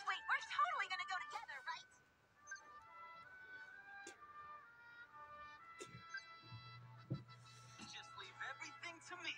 Wait, we're totally gonna go together, right? Just leave everything to me.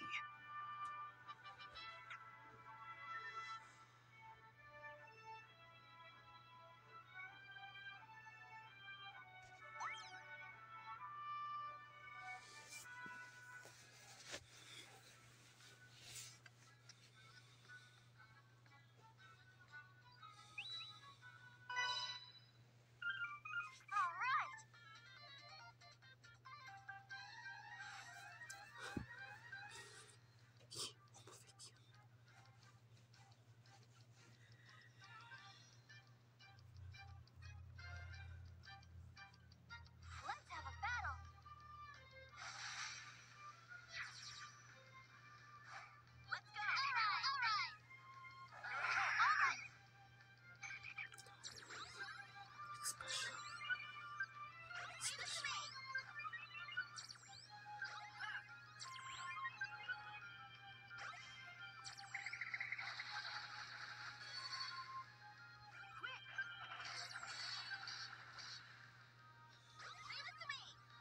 All right. Let's have a battle. Let's go. All right. All right. All right. Leave it to me. Quick. Leave it to me.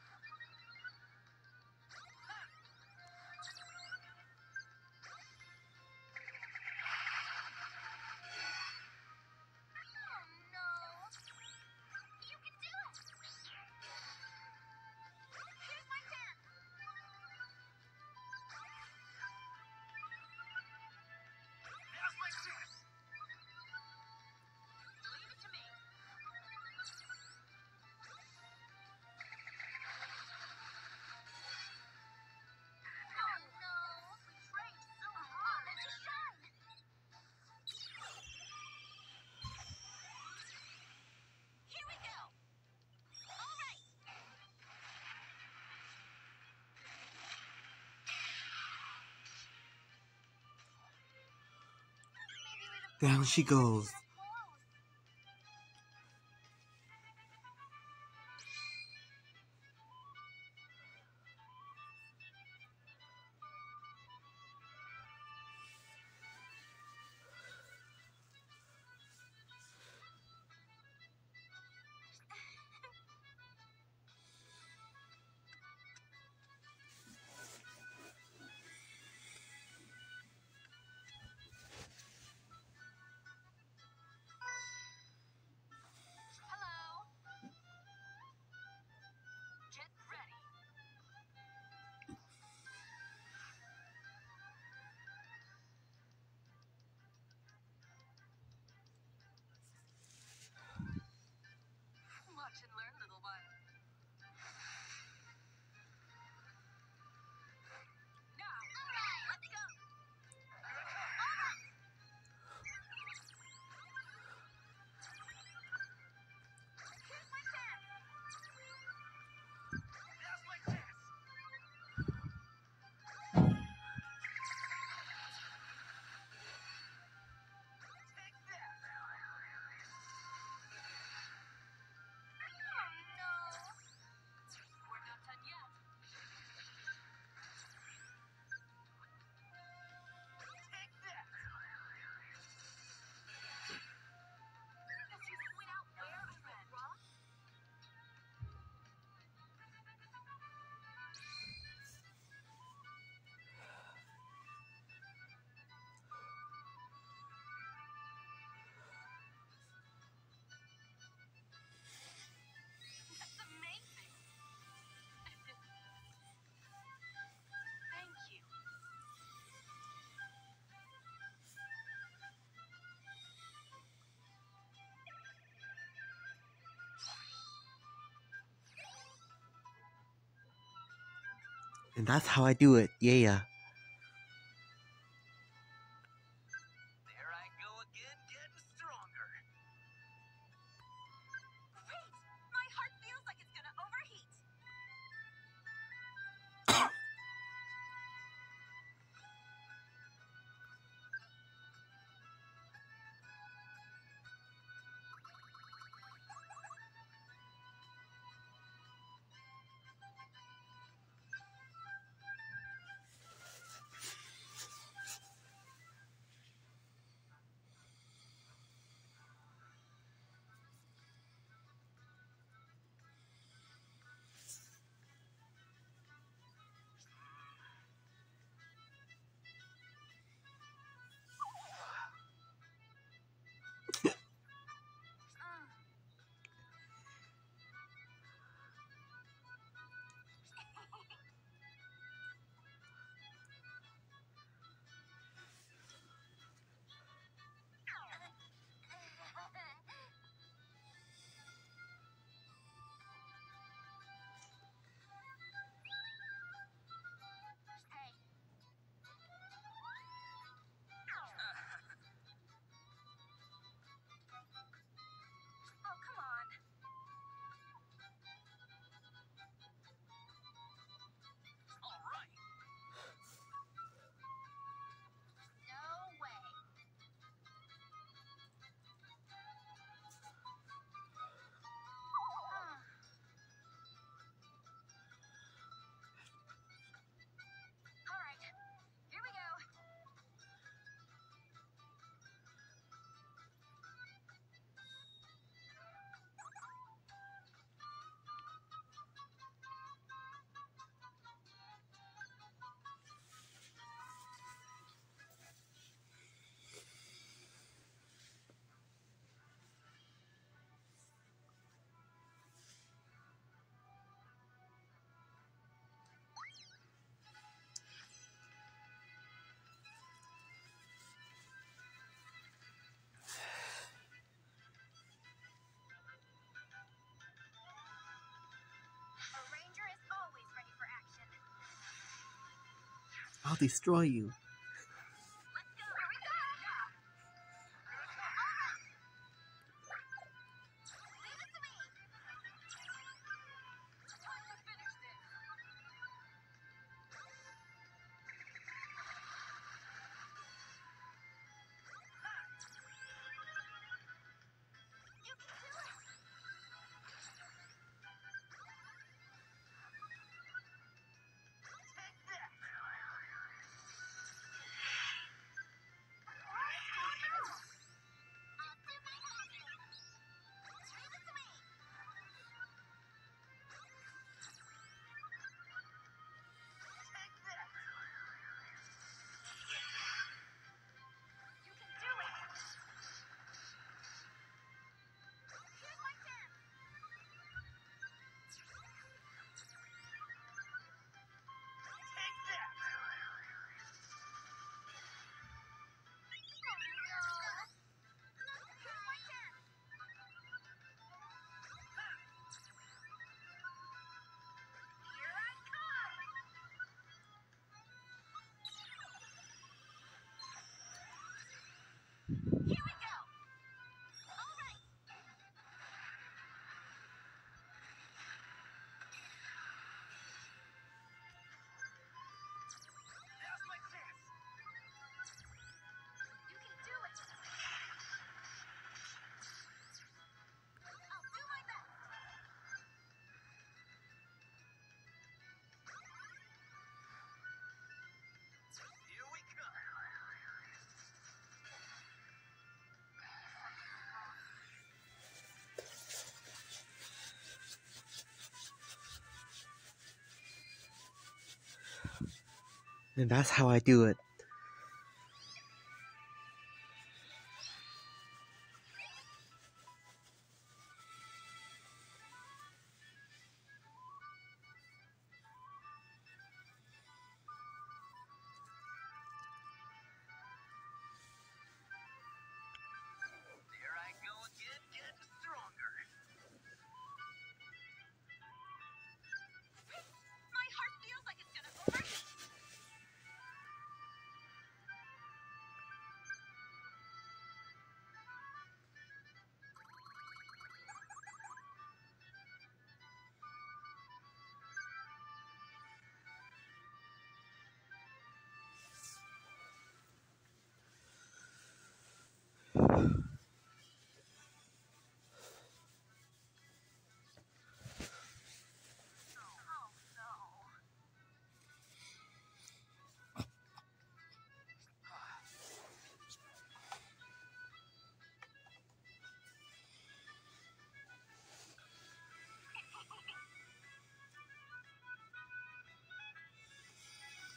Oh no. You can do it. Here's my chance. Just like this. Leave it to me. Oh no. We trained so hard. Let's just shine. Here we go. All right. Down she goes. Hello. Get ready. Watch and learn, little one. Now, let's go. All right. Here's my chance. Just like this. Take that. Oh no. We're not done yet. Take that. Guess you point out where I went wrong? That's amazing. Thank you. And that's how I do it. Yeah. There I go again, getting stronger. Great! My heart feels like it's gonna overheat. I'll destroy you. Let's go, Erika! Leave it to me! Time to finish this! You can do it! Take that! I'll do my best! Leave it to me! Take that! You can do it! Here's my chance! Take that! Oh no! Here's my chance! Here I come! Here we go! All right! Now's my chance! You can do it! I'll do my best! Here we come! And that's how I do it. There I go again, getting stronger! My heart feels like it's gonna overheat! Oh no!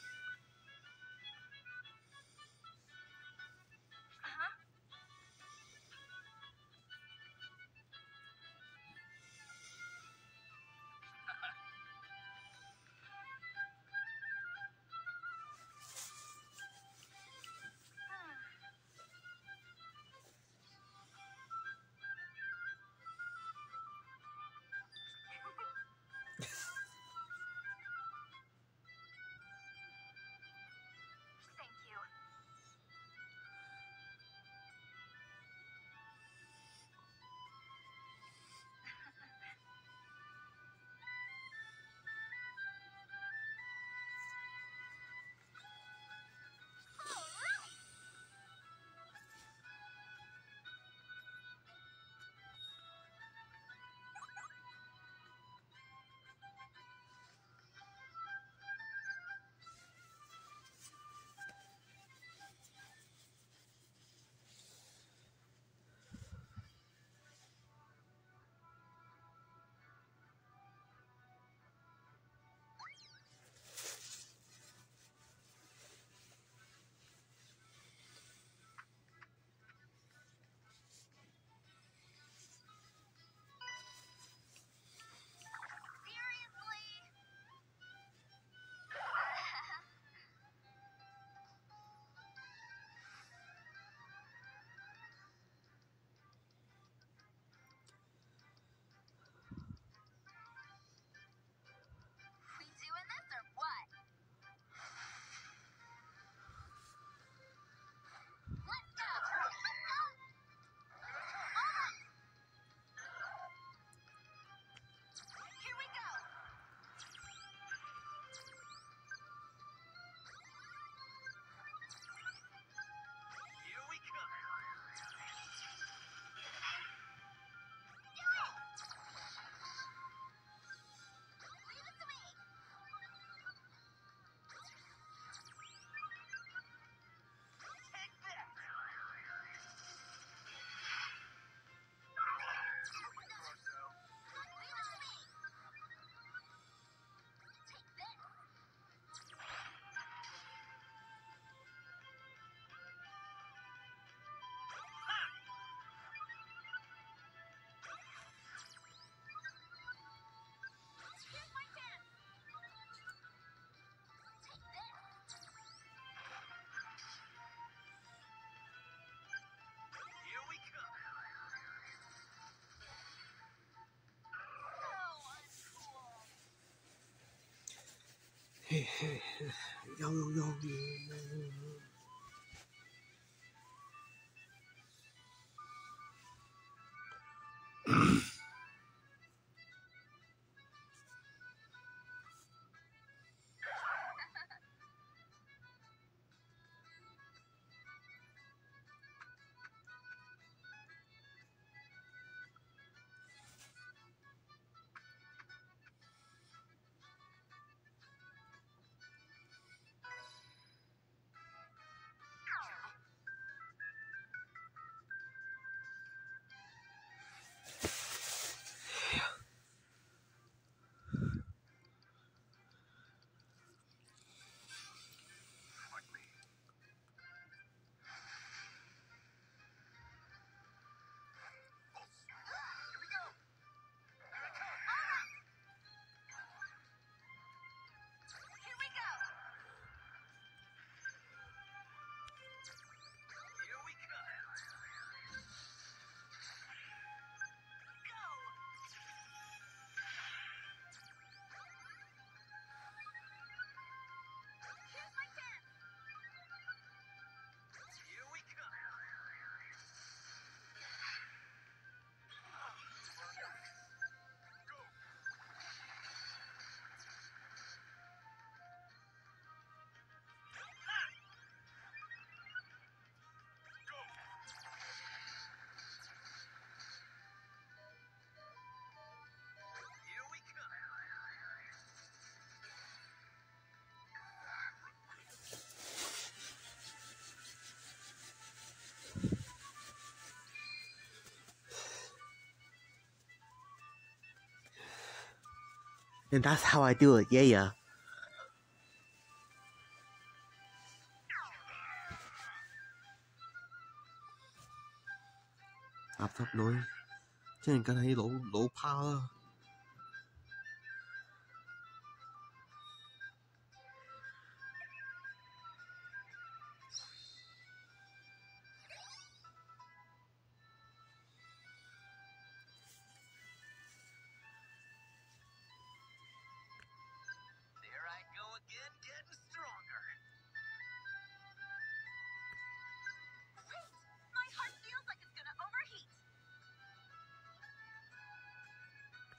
Uh-huh. Yo, yo, yo. And that's how I do it, yeah. Áp thấp núi. Chứ anh thấy lỗ power. There I go again, getting stronger. Wait! My heart feels like it's gonna overheat.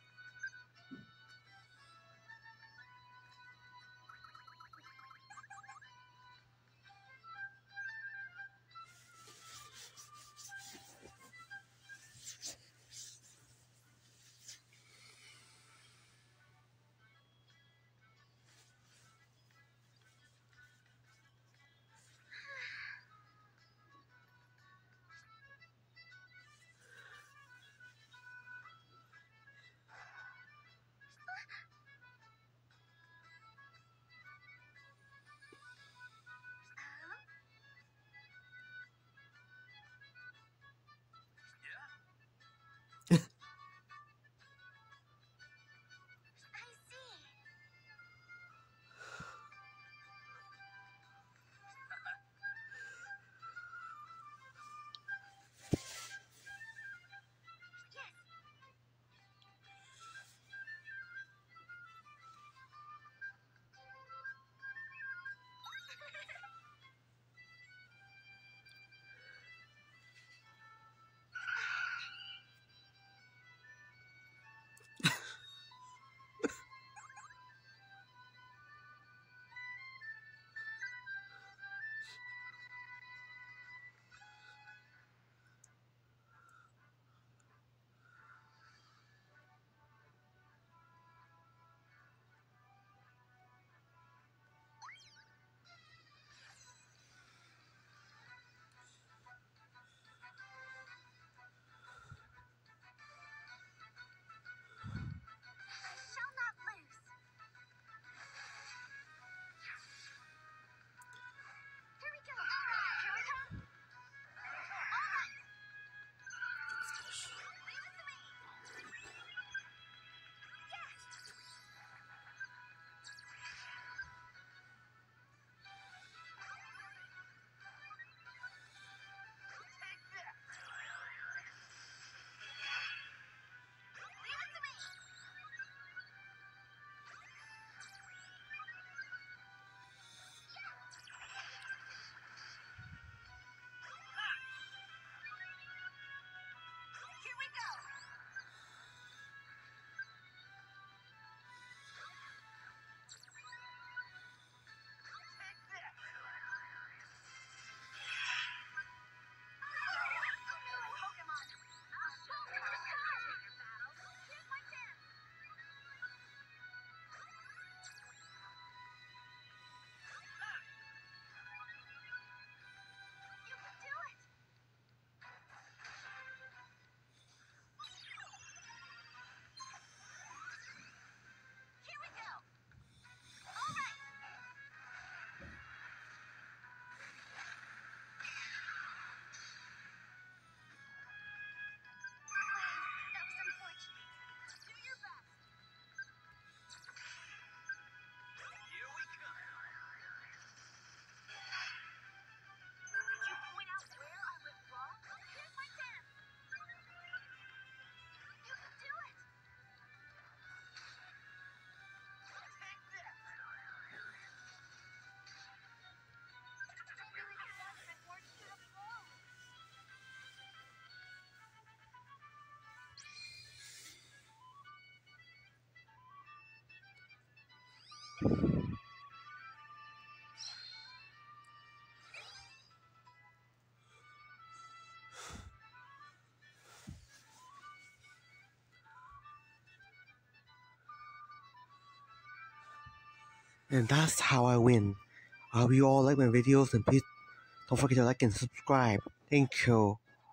And that's how I win. I hope you all like my videos, and please don't forget to like and subscribe. Thank you.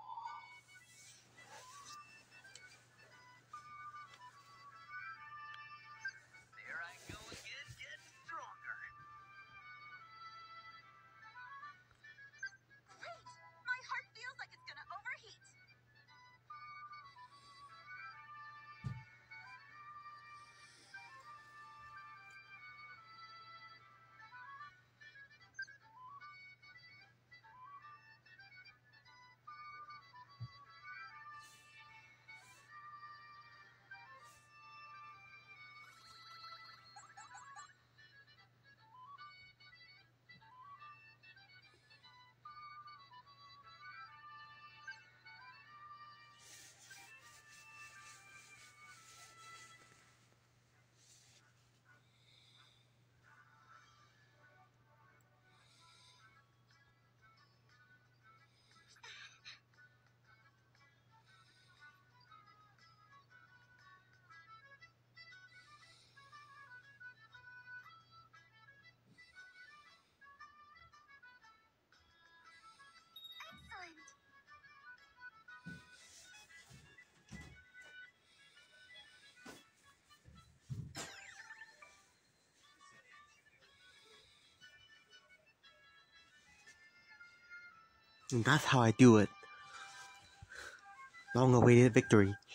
There I go again, getting stronger. Great! My heart feels like it's gonna overheat. Excellent! And that's how I do it. Long awaited victory.